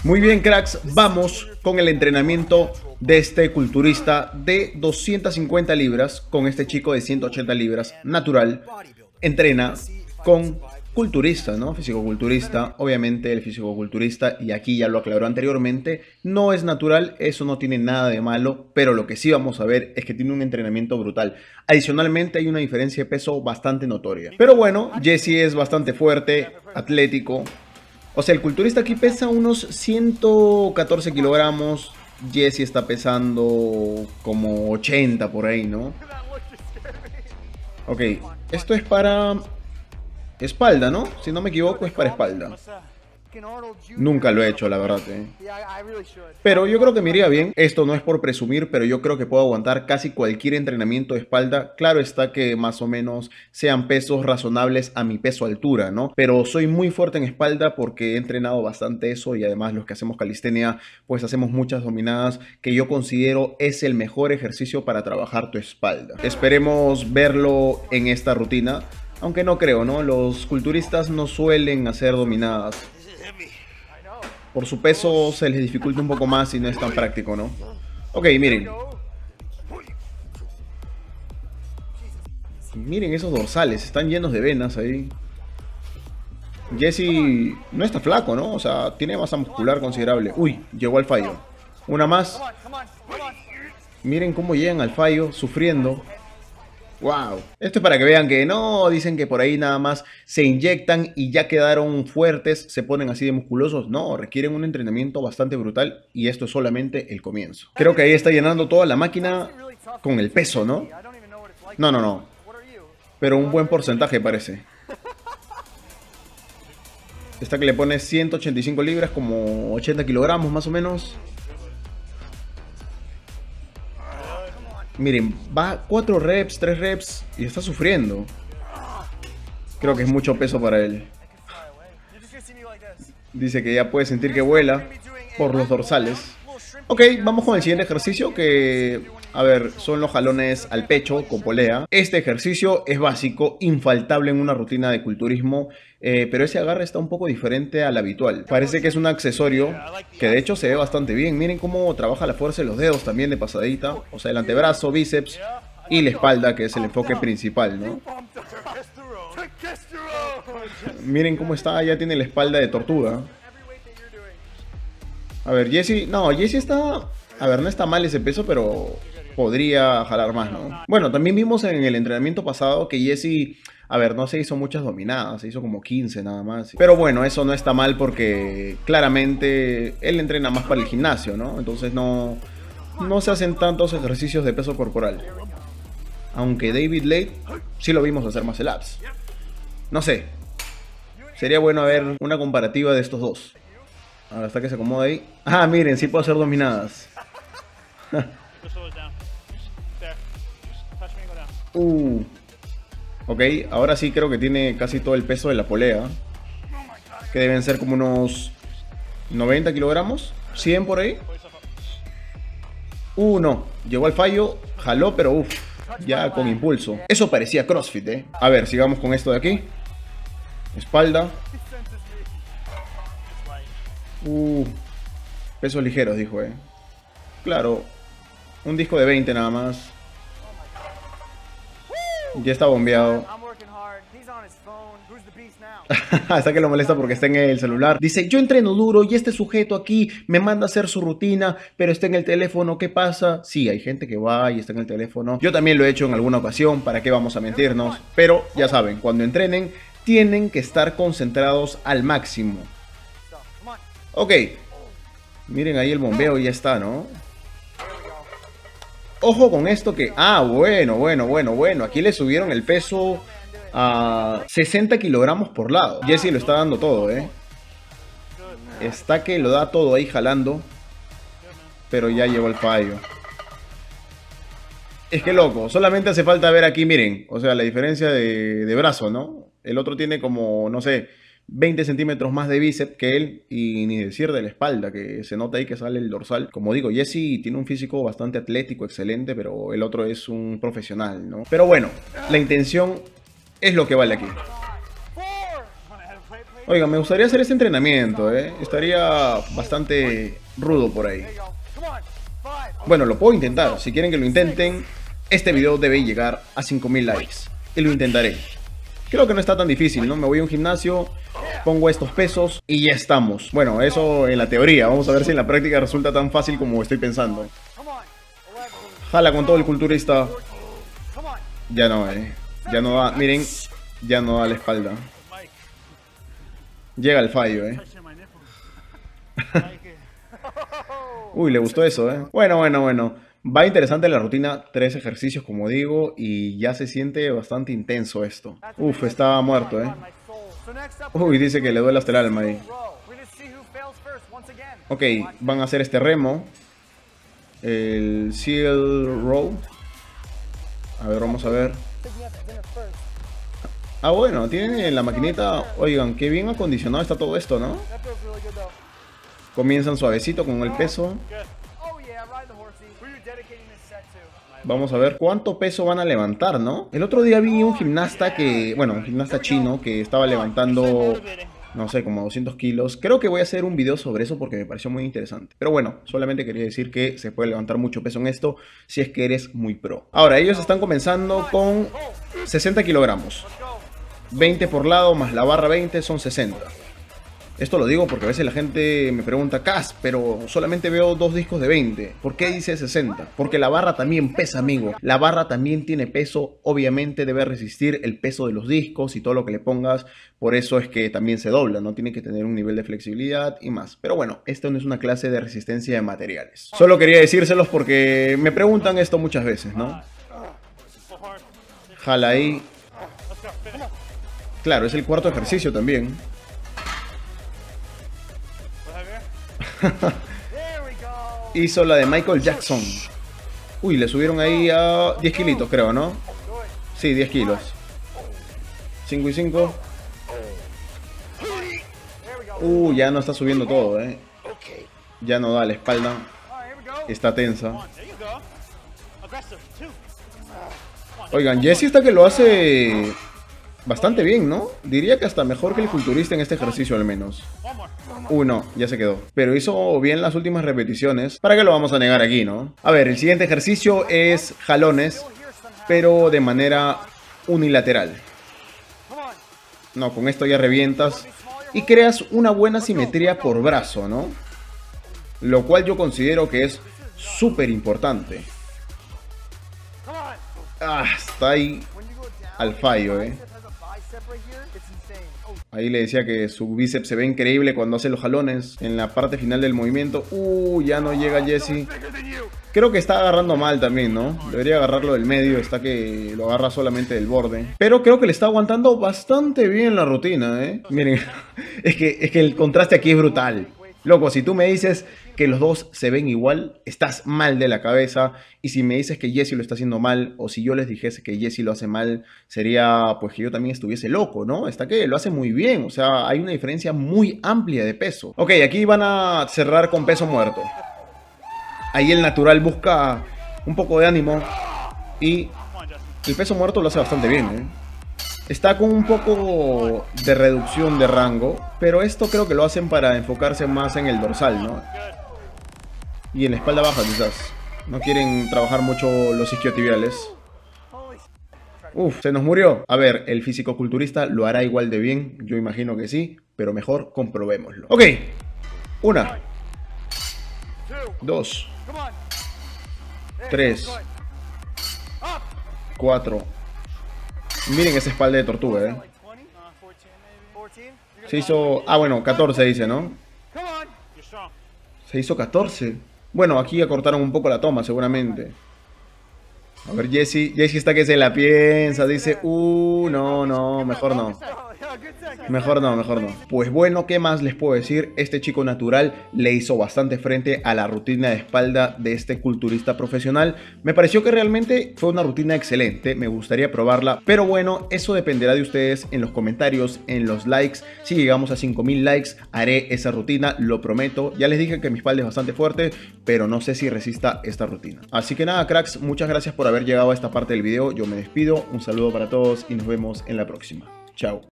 Muy bien, cracks, vamos con el entrenamiento de este culturista de 250 libras con este chico de 180 libras natural. Entrena con culturista, ¿no? Fisicoculturista. Obviamente el fisicoculturista, y aquí ya lo aclaró anteriormente, no es natural, eso no tiene nada de malo, pero lo que sí vamos a ver es que tiene un entrenamiento brutal. Adicionalmente hay una diferencia de peso bastante notoria. Pero bueno, Jesse es bastante fuerte, atlético. O sea, el culturista aquí pesa unos 114 kilogramos. Jesse está pesando como 80 por ahí, ¿no? Ok, esto es para espalda, ¿no? Si no me equivoco, es para espalda. Nunca lo he hecho, la verdad, Pero yo creo que me iría bien. Esto no es por presumir, pero yo creo que puedo aguantar casi cualquier entrenamiento de espalda. Claro está que más o menos sean pesos razonables a mi peso altura, ¿no? Pero soy muy fuerte en espalda porque he entrenado bastante eso y además los que hacemos calistenia, pues hacemos muchas dominadas que yo considero es el mejor ejercicio para trabajar tu espalda. Esperemos verlo en esta rutina, aunque no creo, ¿no? Los culturistas no suelen hacer dominadas. Por su peso se les dificulta un poco más y no es tan práctico, ¿no? Ok, miren. Miren esos dorsales, están llenos de venas ahí. Jesse no está flaco, ¿no? O sea, tiene masa muscular considerable. Uy, llegó al fallo. Una más. Miren cómo llegan al fallo, sufriendo. Wow. Esto es para que vean que no dicen que por ahí nada más se inyectan y ya quedaron fuertes, se ponen así de musculosos. No, requieren un entrenamiento bastante brutal y esto es solamente el comienzo. Creo que ahí está llenando toda la máquina con el peso, ¿no? No. Pero un buen porcentaje parece. Esta que le pone 185 libras, como 80 kilogramos más o menos. Miren, va 4 reps, 3 reps y está sufriendo. Creo que es mucho peso para él. Dice que ya puede sentir que vuela por los dorsales. Ok, vamos con el siguiente ejercicio que, a ver, son los jalones al pecho con polea. Este ejercicio es básico, infaltable en una rutina de culturismo, pero ese agarre está un poco diferente al habitual. Parece que es un accesorio que de hecho se ve bastante bien. Miren cómo trabaja la fuerza de los dedos también de pasadita. O sea, el antebrazo, bíceps y la espalda, que es el enfoque principal, ¿no? Miren cómo está, ya tiene la espalda de tortuga. A ver, Jesse está... A ver, no está mal ese peso, pero podría jalar más, ¿no? Bueno, también vimos en el entrenamiento pasado que Jesse, a ver, no se hizo muchas dominadas, se hizo como 15 nada más. Pero bueno, eso no está mal porque claramente él entrena más para el gimnasio, ¿no? Entonces no se hacen tantos ejercicios de peso corporal. Aunque David Late sí lo vimos hacer muscle ups. No sé. Sería bueno ver una comparativa de estos dos. Ahora hasta que se acomoda ahí. Ah, miren, sí puedo hacer dominadas. Ok, ahora sí creo que tiene casi todo el peso de la polea. Que deben ser como unos 90 kilogramos. 100 por ahí. No. Llegó al fallo. Jaló, pero ya con impulso. Eso parecía CrossFit, A ver, sigamos con esto de aquí. Espalda. Pesos ligeros, dijo, Claro, un disco de 20 nada más. Ya está bombeado. Hasta que lo molesta porque está en el celular. Dice, yo entreno duro y este sujeto aquí me manda a hacer su rutina, pero está en el teléfono, ¿qué pasa? Sí, hay gente que va y está en el teléfono. Yo también lo he hecho en alguna ocasión, ¿para qué vamos a mentirnos? Pero ya saben, cuando entrenen, tienen que estar concentrados al máximo. Ok. Miren ahí el bombeo, ya está, ¿no? Ojo con esto que... bueno. Aquí le subieron el peso a 60 kilogramos por lado. Jesse lo está dando todo, Está que lo da todo ahí jalando. Pero ya llegó el fallo. Es que loco, solamente hace falta ver aquí, miren. O sea, la diferencia de brazo, ¿no? El otro tiene como, no sé, 20 centímetros más de bíceps que él, y ni decir de la espalda, que se nota ahí que sale el dorsal. Como digo, Jesse tiene un físico bastante atlético, excelente, pero el otro es un profesional, ¿no? Pero bueno, la intención es lo que vale aquí. Oiga, me gustaría hacer este entrenamiento, ¿eh? Estaría bastante rudo por ahí. Bueno, lo puedo intentar. Si quieren que lo intenten, este video debe llegar a 5000 likes. Y lo intentaré. Creo que no está tan difícil, ¿no? Me voy a un gimnasio, pongo estos pesos y ya estamos. Bueno, eso en la teoría. Vamos a ver si en la práctica resulta tan fácil como estoy pensando. Jala con todo el culturista. Ya no, ya no da. Miren, ya no da la espalda. Llega el fallo, Uy, le gustó eso, Bueno. Va interesante la rutina, 3 ejercicios como digo, y ya se siente bastante intenso esto. Uf, estaba muerto, Uy, dice que le duele hasta el alma ahí. Ok, van a hacer este remo. El Seal Row. A ver, vamos a ver. Ah, bueno, tienen la maquinita. Oigan, qué bien acondicionado está todo esto, ¿no? Comienzan suavecito con el peso. Vamos a ver cuánto peso van a levantar, ¿no? El otro día vi un gimnasta un gimnasta chino que estaba levantando, no sé, como 200 kilos. Creo que voy a hacer un video sobre eso porque me pareció muy interesante. Pero bueno, solamente quería decir que se puede levantar mucho peso en esto si es que eres muy pro. Ahora, ellos están comenzando con 60 kilogramos. 20 por lado más la barra 20 son 60. Esto lo digo porque a veces la gente me pregunta, Cas, pero solamente veo 2 discos de 20. ¿Por qué dice 60? Porque la barra también pesa, amigo. La barra también tiene peso. Obviamente debe resistir el peso de los discos y todo lo que le pongas. Por eso es que también se dobla, ¿no? Tiene que tener un nivel de flexibilidad y más. Pero bueno, esto no es una clase de resistencia de materiales. Solo quería decírselos porque me preguntan esto muchas veces, ¿no? Jala ahí. Claro, es el 4.º ejercicio también. Hizo la de Michael Jackson. Uy, le subieron ahí a 10 kilitos, creo, ¿no? Sí, 10 kilos. 5 y 5. Ya no está subiendo todo, Ya no da la espalda. Está tensa. Oigan, Jesse está que lo hace bastante bien, ¿no? Diría que hasta mejor que el culturista en este ejercicio al menos. No, ya se quedó. Pero hizo bien las últimas repeticiones. ¿Para qué lo vamos a negar aquí, no? A ver, el siguiente ejercicio es jalones, pero de manera unilateral. No, con esto ya revientas y creas una buena simetría por brazo, ¿no? Lo cual yo considero que es súper importante. Está ahí al fallo, Ahí le decía que su bíceps se ve increíble cuando hace los jalones en la parte final del movimiento. Ya no llega Jesse. Creo que está agarrando mal también, ¿no? Debería agarrarlo del medio, está que lo agarra solamente del borde. Pero creo que le está aguantando bastante bien la rutina, Miren, es que el contraste aquí es brutal. Loco, si tú me dices que los dos se ven igual, estás mal de la cabeza. Y si me dices que Jesse lo está haciendo mal, o si yo les dijese que Jesse lo hace mal, sería pues que yo también estuviese loco, ¿no? Está que lo hace muy bien, o sea, hay una diferencia muy amplia de peso. Ok, aquí van a cerrar con peso muerto. Ahí el natural busca un poco de ánimo y el peso muerto lo hace bastante bien, Está con un poco de reducción de rango, pero esto creo que lo hacen para enfocarse más en el dorsal, ¿no? Y en la espalda baja quizás. No quieren trabajar mucho los isquiotibiales. Se nos murió. A ver, el fisicoculturista lo hará igual de bien. Yo imagino que sí, pero mejor comprobémoslo. Ok. 1, 2, 3, 4. Miren esa espalda de tortuga, Se hizo... bueno, 14 dice, ¿no? Se hizo 14. Bueno, aquí acortaron un poco la toma, seguramente. A ver, Jesse está que se la piensa. Dice, no, mejor no. Mejor no. Pues bueno, ¿qué más les puedo decir? Este chico natural le hizo bastante frente a la rutina de espalda de este culturista profesional. Me pareció que realmente fue una rutina excelente. Me gustaría probarla. Pero bueno, eso dependerá de ustedes en los comentarios, en los likes. Si llegamos a 5000 likes, haré esa rutina, lo prometo. Ya les dije que mi espalda es bastante fuerte, pero no sé si resista esta rutina. Así que nada, cracks, muchas gracias por haber llegado a esta parte del video. Yo me despido. Un saludo para todos y nos vemos en la próxima. Chao.